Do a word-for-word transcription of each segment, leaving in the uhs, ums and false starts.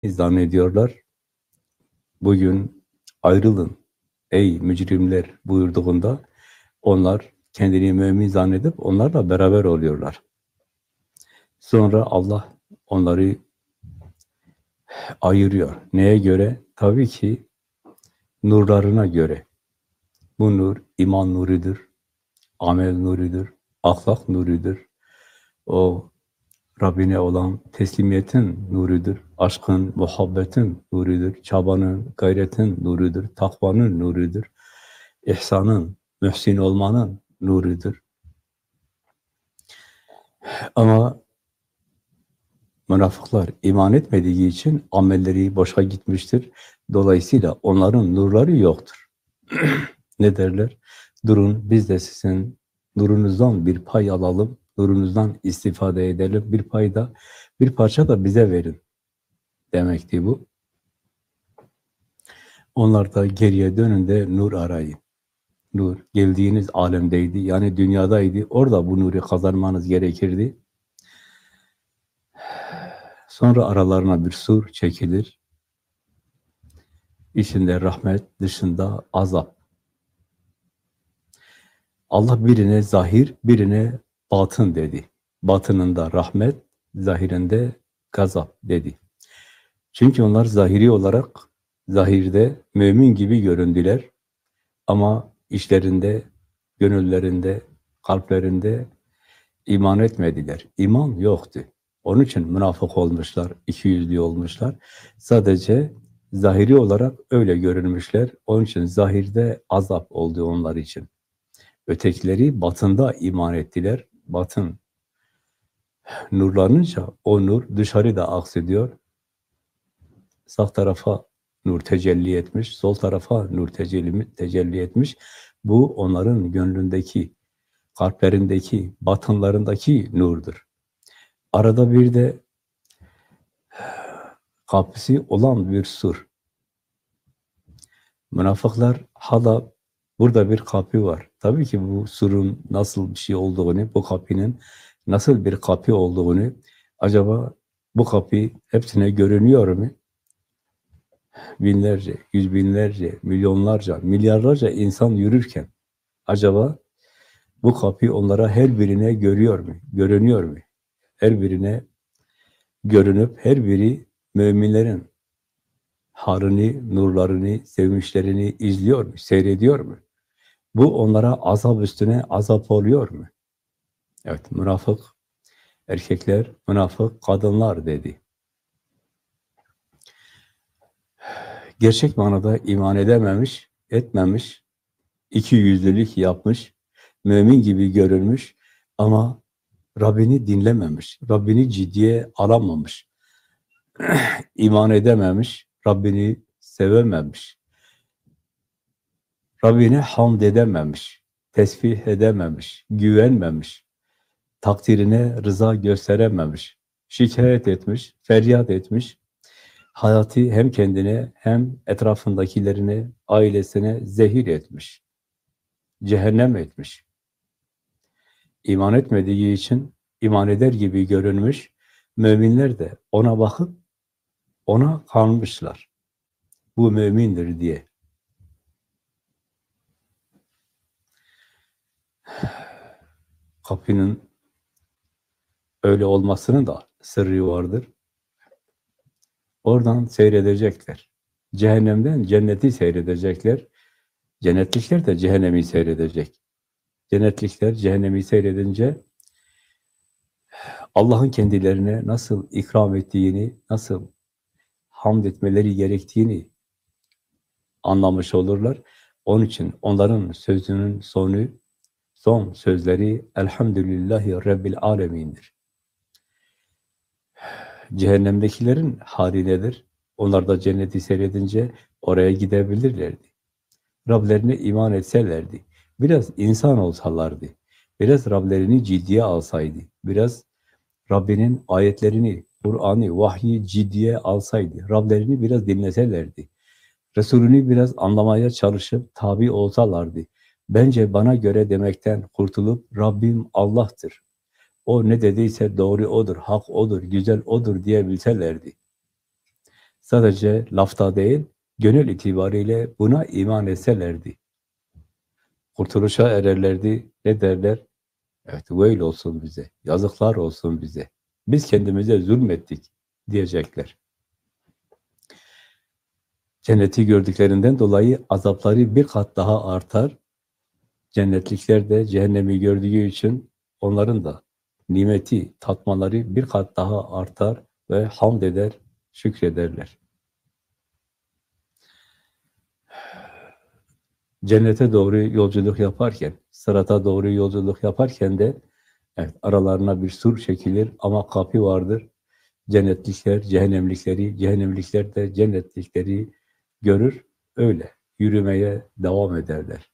zannediyorlar. Bugün ayrılın ey mücrimler buyurduğunda onlar kendini mümin zannedip onlarla beraber oluyorlar. Sonra Allah onları ayırıyor. Neye göre? Tabii ki nurlarına göre. Bu nur iman nurudur, amel nurudur, ahlak nurudur. O Rabbine olan teslimiyetin nurudur, aşkın, muhabbetin nurudur, çabanın, gayretin nurudur, takvanın nurudur, ihsanın, mühsin olmanın nurudur. Ama münafıklar iman etmediği için amelleri boşa gitmiştir. Dolayısıyla onların nurları yoktur. Ne derler? Durun biz de sizin nurunuzdan bir pay alalım, nurunuzdan istifade edelim, bir pay da, bir parça da bize verin demekti bu. Onlar da geriye dönün de nur arayın. Nur geldiğiniz alemdeydi, yani dünyadaydı. Orada bu nuru kazanmanız gerekirdi. Sonra aralarına bir sur çekilir. İçinde rahmet, dışında azap. Allah birine zahir, birine batın dedi. Batınında rahmet, zahirinde gazap dedi. Çünkü onlar zahiri olarak, zahirde mümin gibi göründüler. Ama işlerinde, gönüllerinde, kalplerinde iman etmediler. İman yoktu. Onun için münafık olmuşlar, ikiyüzlü olmuşlar. Sadece zahiri olarak öyle görünmüşler. Onun için zahirde azap oldu onlar için. Ötekileri batında iman ettiler. Batın nurlanınca o nur dışarıda aksediyor. Sağ tarafa nur tecelli etmiş, sol tarafa nur tecelli, tecelli etmiş. Bu onların gönlündeki, kalplerindeki, batınlarındaki nurdur. Arada bir de kapısı olan bir sur. Münafıklar hala burada bir kapı var. Tabii ki bu surun nasıl bir şey olduğunu, bu kapının nasıl bir kapı olduğunu, acaba bu kapı hepsine görünüyor mu? Binlerce, yüz binlerce, milyonlarca, milyarlarca insan yürürken acaba bu kapı onlara her birine görüyor mu? Görünüyor mu? Her birine görünüp her biri müminlerin harını, nurlarını, sevinçlerini izliyor mu? Seyrediyor mu? Bu onlara azap üstüne azap oluyor mu? Evet, münafık erkekler, münafık kadınlar dedi. Gerçek manada iman edememiş, etmemiş, iki yüzlülük yapmış, mümin gibi görülmüş ama Rabbini dinlememiş, Rabbini ciddiye alamamış, iman edememiş, Rabbini sevememiş, Rabbine hamd edememiş, tesbih edememiş, güvenmemiş, takdirine rıza gösterememiş, şikayet etmiş, feryat etmiş, hayatı hem kendine hem etrafındakilerine, ailesine zehir etmiş, cehennem etmiş. İman etmediği için iman eder gibi görünmüş, müminler de ona bakıp ona kanmışlar. Bu mümindir diye. Kapının öyle olmasının da sırrı vardır. Oradan seyredecekler. Cehennemden cenneti seyredecekler. Cennetlikler de cehennemi seyredecek. Cennetlikler cehennemi seyredince Allah'ın kendilerine nasıl ikram ettiğini, nasıl hamd etmeleri gerektiğini anlamış olurlar. Onun için onların sözünün sonu, son sözleri Elhamdülillahi Rabbil Alemin'dir. Cehennemdekilerin hali nedir? Onlar da cenneti seyredince oraya gidebilirlerdi. Rablerine iman etselerdi, biraz insan olsalardı, biraz Rablerini ciddiye alsaydı, biraz Rabbinin ayetlerini, Kur'an'ı, vahyi ciddiye alsaydı, Rablerini biraz dinleselerdi, Resulünü biraz anlamaya çalışıp tabi olsalardı, bence bana göre demekten kurtulup Rabbim Allah'tır, o ne dediyse doğru odur, hak odur, güzel odur diyebilselerdi. Sadece lafta değil, gönül itibariyle buna iman etselerdi, kurtuluşa ererlerdi. Ne derler? Evet, veil olsun bize, yazıklar olsun bize. Biz kendimize zulmettik diyecekler. Cenneti gördüklerinden dolayı azapları bir kat daha artar. Cennetlikler de cehennemi gördüğü için onların da nimeti tatmaları bir kat daha artar ve hamd eder, şükrederler. Cennete doğru yolculuk yaparken, sırata doğru yolculuk yaparken de evet, aralarına bir sur çekilir ama kapı vardır. Cennetlikler, cehennemlikleri, cehennemlikler de cennetlikleri görür, öyle yürümeye devam ederler.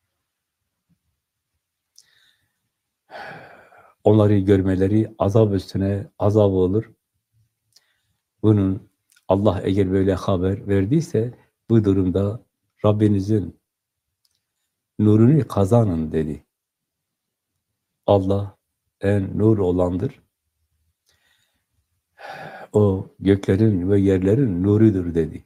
Onları görmeleri azap üstüne azap olur. Bunun Allah eğer böyle haber verdiyse bu durumda Rabbinizin nurunu kazanın dedi. Allah en nur olandır. O göklerin ve yerlerin nurudur dedi.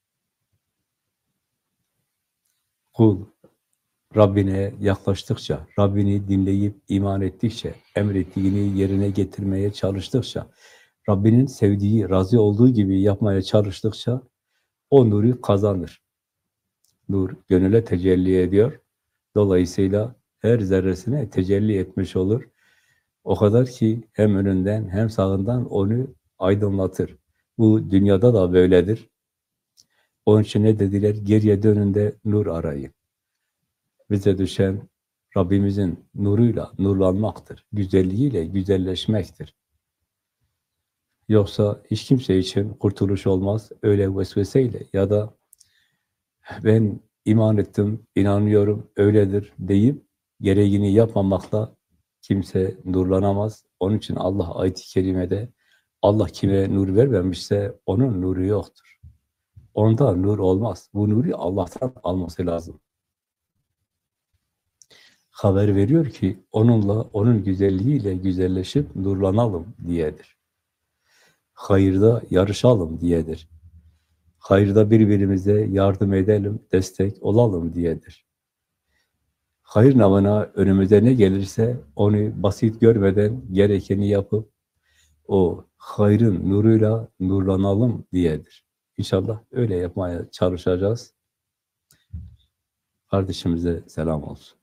Kul Rabbine yaklaştıkça, Rabbini dinleyip iman ettikçe, emrettiğini yerine getirmeye çalıştıkça, Rabbinin sevdiği, razı olduğu gibi yapmaya çalıştıkça o nuru kazanır. Nur gönüle tecelli ediyor. Dolayısıyla her zerresine tecelli etmiş olur. O kadar ki hem önünden hem sağından onu aydınlatır. Bu dünyada da böyledir. Onun için ne dediler? Geriye dönün de nur arayın. Bize düşen Rabbimizin nuruyla nurlanmaktır. Güzelliğiyle güzelleşmektir. Yoksa hiç kimse için kurtuluş olmaz. Öyle vesveseyle ya da ben iman ettim, inanıyorum, öyledir deyip gereğini yapmamakla kimse nurlanamaz. Onun için Allah ayet-i kerimede Allah kime nur vermemişse onun nuru yoktur. Onda nur olmaz. Bu nuru Allah'tan alması lazım. Haber veriyor ki onunla, onun güzelliğiyle güzelleşip nurlanalım diyedir. Hayırda yarışalım diyedir. Hayırda birbirimize yardım edelim, destek olalım diyedir. Hayır namına önümüze ne gelirse onu basit görmeden gerekeni yapıp o hayrın nuruyla nurlanalım diyedir. İnşallah öyle yapmaya çalışacağız. Kardeşimize selam olsun.